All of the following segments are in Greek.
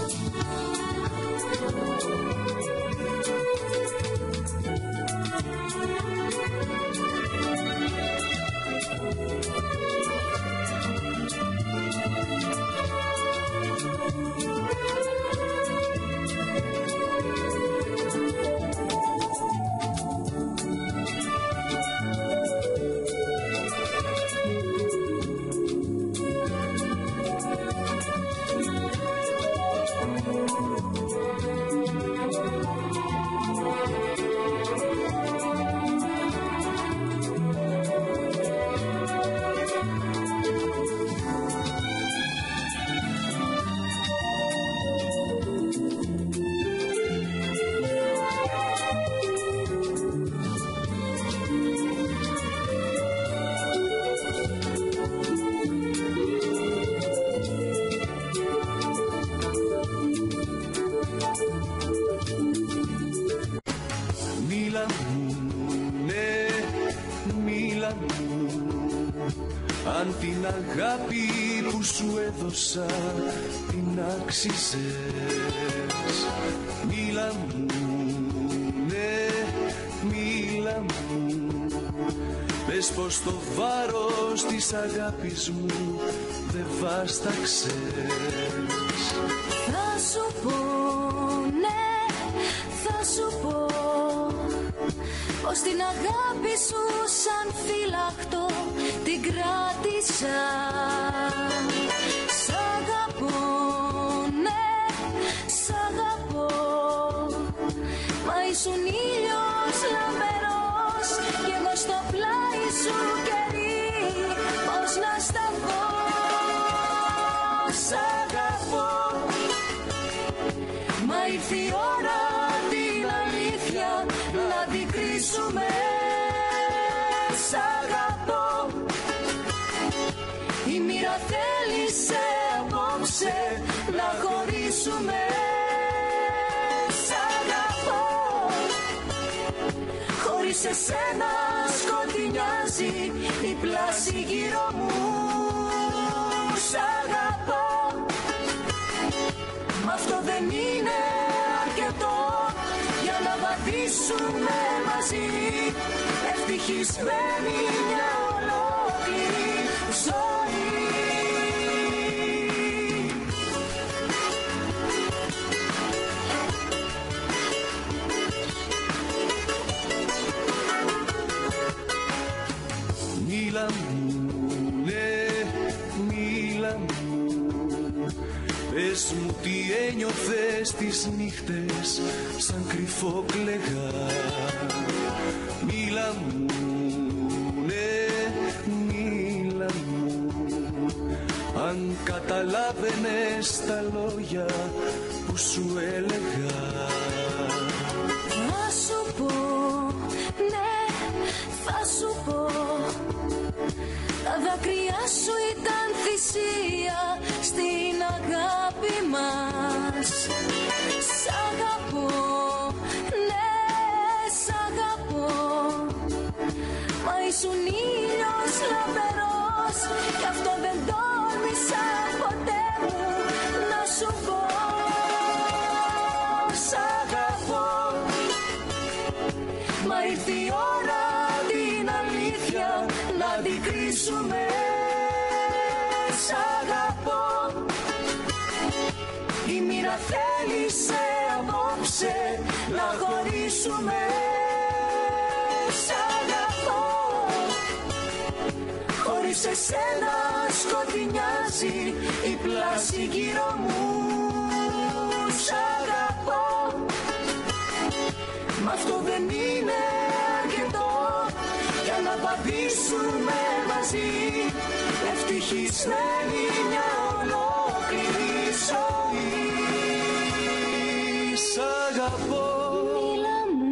Αν την αγάπη που σου έδωσα την άξιζες. Μίλα μου, ναι, μίλα μου. Πες πως το βάρος της αγάπης μου δεν βάσταξες. Θα σου πω, ναι, θα σου πω πως την αγάπη σου σαν φύλακτο την κράτησα. Σ' αγαπώ, ναι, σ' αγαπώ. Μα ήσουν ήλιος λαμπερός κι εγώ στο πλάι σου καιρή. Πώς να σταθώ, σ' αγαπώ. Μα ήρθε η ώρα την αλήθεια να την κρίσουμε. Σ' αγαπώ. Η μοίρα θέλησε απόψε να χωρίσουμε. Σ' αγαπώ. Χωρίς εσένα σκοτεινιάζει η πλάση γύρω μου. Σ' αγαπώ. Μ' αυτό δεν είναι αρκετό για να βαδίσουμε μαζί. Ευτυχισμένη μια ολόκληρη ζωή. Μίλα μου, ναι, μίλα μου. Πες μου τι ένιωθες τις νύχτες σαν κρυφό κλαιγά. Μίλα μου, ναι, μίλα μου. Αν καταλάβαινες τα λόγια που σου έλεγα. Θα σου πω, ναι, θα σου πω. Τα δάκρυα σου ήταν θυσία στην αγάπη μας. Σ' αγαπώ, ναι, σ' αγαπώ. Μα ήσουν ήλιος λαμπερός κι αυτό δεν τόλμησα ποτέ μου να σου πω. Σ' αγαπώ. Μα ήρθε η ώρα την αλήθεια να την κρίσουμε. Σ' αγαπώ. Η μοίρα θέλησε απόψε να χωρίσουμε. Σ' αγαπώ. Χωρίς εσένα σκοτεινιάζει η πλάση γύρω μου. Σ' αγαπώ. Μ' αυτό δεν είναι αρκετό για να παπήσουμε μαζί. Ευτυχισμένη μια ολόκληρη ζωή. Σ' αγαπώ. Μίλα μου.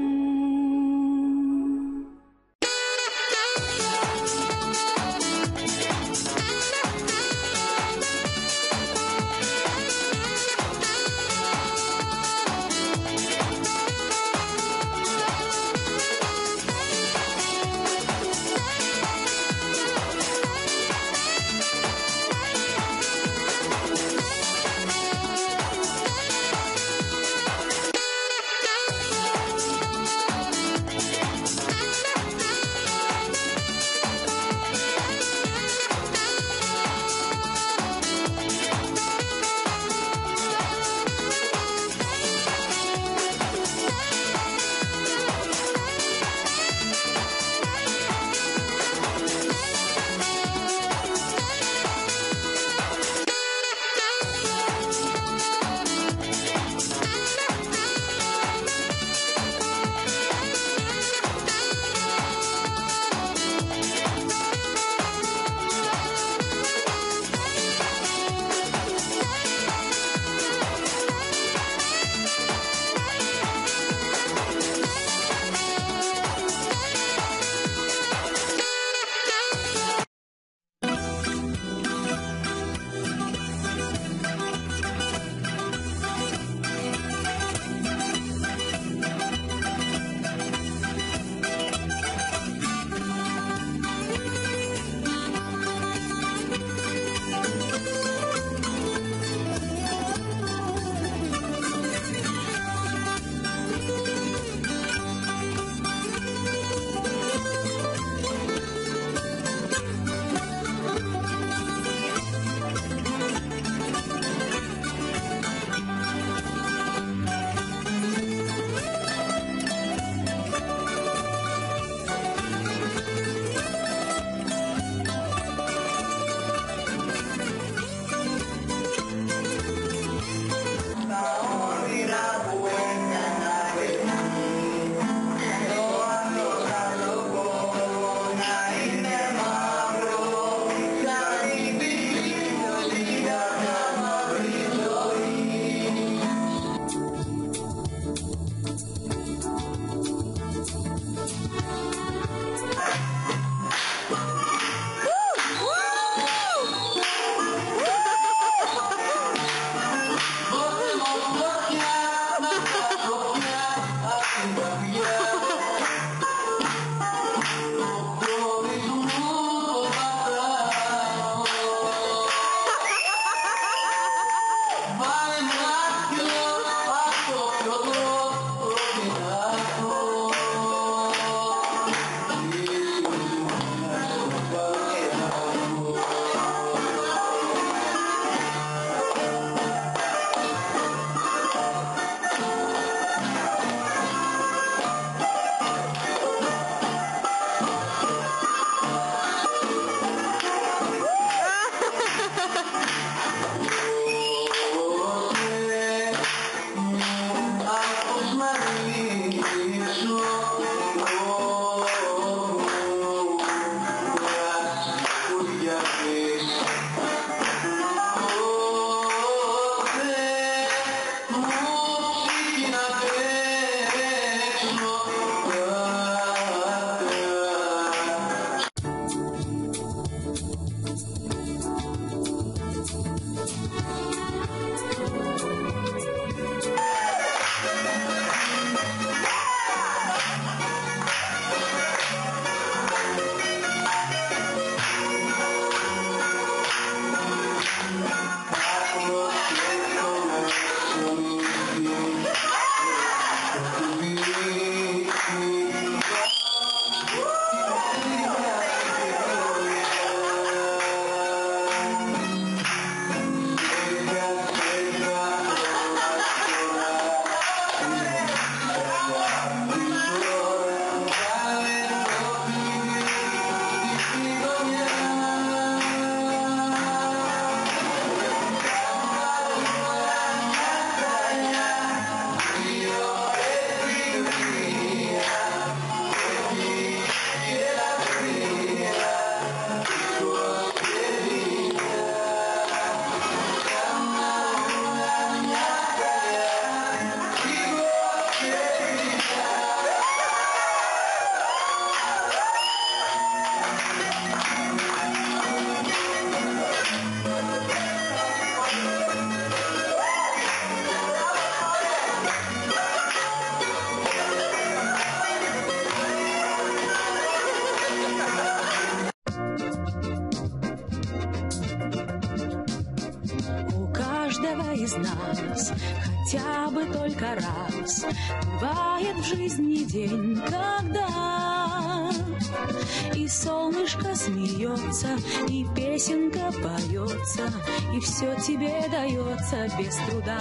нас хотя бы только раз бывает в жизни день, когда и солнышко смеется, и песенка поется, и все тебе дается без труда.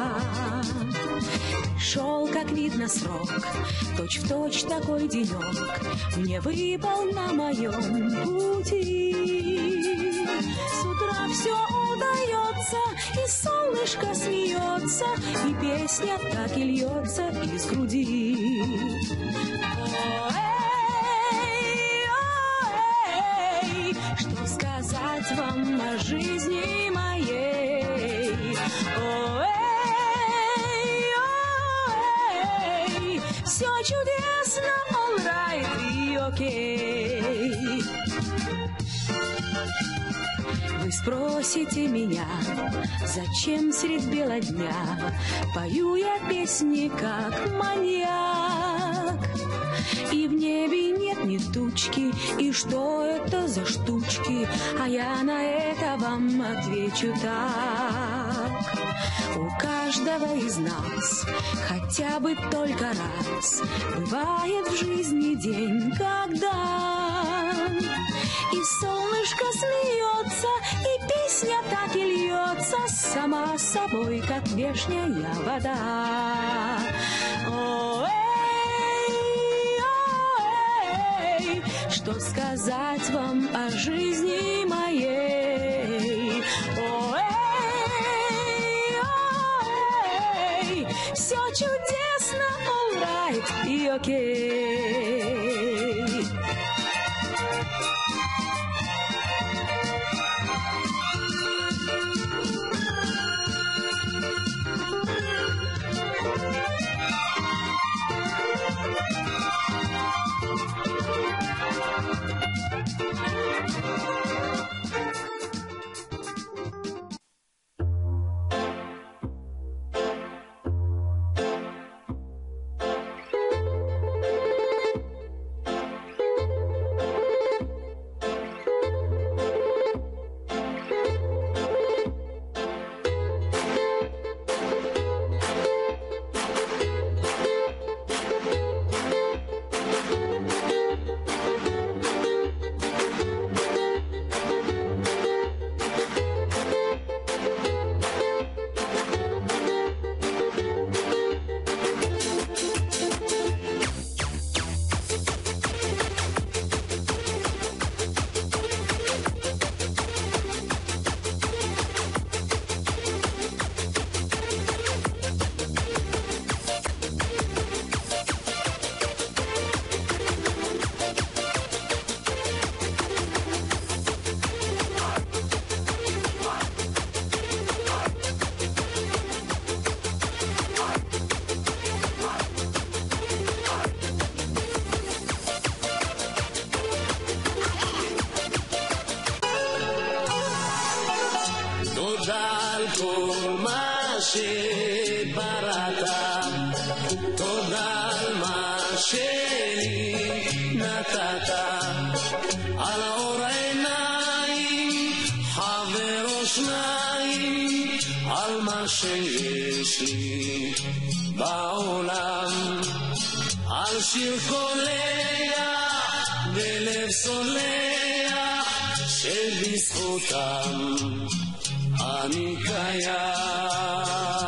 Шел, как видно, срок, точь-в-точь такой денек мне выпал на моем пути. С утра все удается, и солнышко смеется, и песня так и льется из груди. Ой, что сказать вам о жизни моей? Все чудесно, all right и окей. Вы спросите меня, зачем средь бела дня пою я песни, как маньяк? И в небе нет ни тучки, и что это за штучки? А я на это вам отвечу так. У каждого из нас хотя бы только раз бывает в жизни день, когда и солнышко смеется, и песня так и льется сама собой, как вешняя вода. Ой, что сказать вам о жизни моей? Все чудесно, all right и окей. שיש לי בעולם, על שיר קולח ולב סולח, שבזכותם אני קיים.